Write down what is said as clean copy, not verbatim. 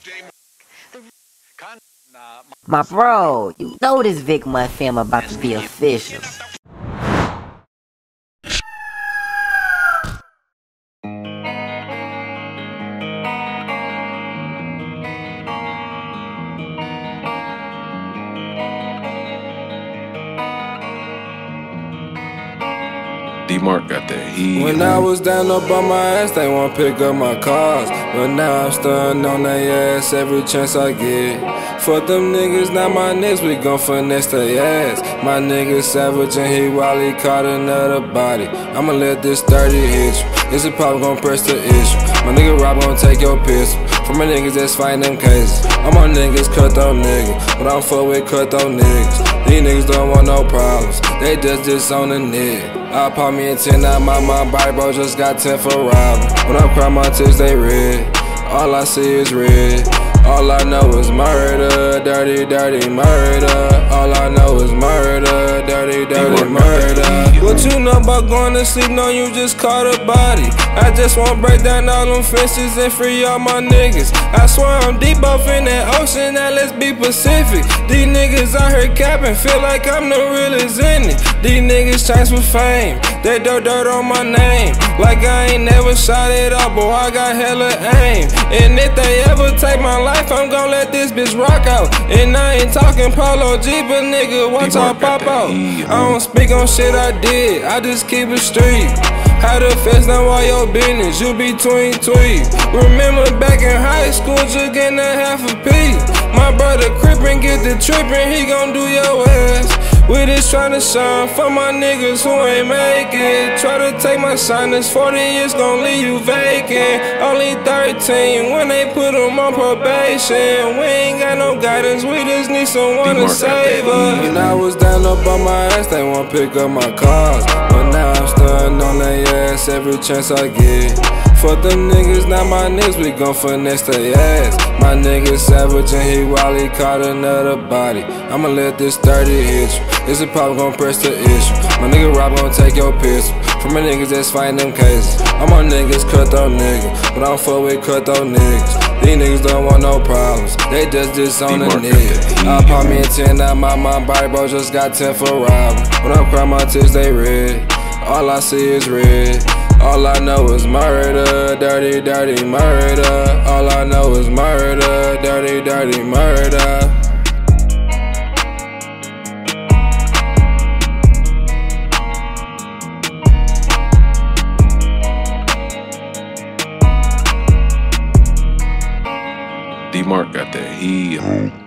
My bro, you know this Vic Month film about to be official. D-Mark got that heat. When I was down up on my ass, they won't pick up my cars. But now I'm stunning on their ass every chance I get. Fuck them niggas, now my niggas, we gon' finesse their ass. My nigga savage and he wild, he caught another body. I'ma let this 30 hit you. Is it probably gon' press the issue? My nigga Rob gon' take your pistol. For my niggas that's fighting them cases. All my niggas cutthroat niggas, but I'm fuck with cutthroat niggas. These niggas don't want no problems, they just disown the nigga. I pop me a 10 out my body, bro, just got 10 for robbing. When I cry, my tears, they red. All I see is red. All I know is murder, dirty, dirty murder. All I know is murder, dirty, dirty murder. What you know about going to sleep? No, you just caught a body. I just wanna break down all them fences and free all my niggas. I swear I'm deep off in that ocean, now let's be Pacific. These niggas out here capping, feel like I'm the realest in it. These niggas chase with fame, they dirt on my name. Like I ain't never shot it up, boy, I got hella aim. And if they ever take my life, I'm gon' let this bitch rock out. And I ain't talking Polo G, but nigga, watch I pop out. I don't speak on shit I did, I just keep it street. How the feds know all your business, you be tweet. Remember back in high school, just getting a half a P. My brother crippin', get the trippin', he gon' do your ass. We just tryna shine for my niggas who ain't make it. Try to take my shine, this 40 years gon' leave you vacant. Only 13 when they put them on probation. We ain't got no guidance, we just need someone to save us. When I was down up on my ass, they won't pick up my cars. But now I'm stunning on their ass every chance I get. Fuck them niggas, now my niggas, we gon' finesse their ass. My nigga savage and he wild, he caught another body. I'ma let this 30 hit you. Is it probably gon' press the issue? My nigga Rob gon' take your pistol. For my niggas that's fighting them cases. All my niggas cutthroat niggas, but I don't fuck with cutthroat niggas. These niggas don't want no problems, they just disown the nigga. I pop me a 10 out my body, bro, just got 10 for robbing. When I cry, my tears, they red. All I see is red. All I know is murder, dirty, dirty murder. All I know is murder, dirty, dirty murder. D-Mark got that heat.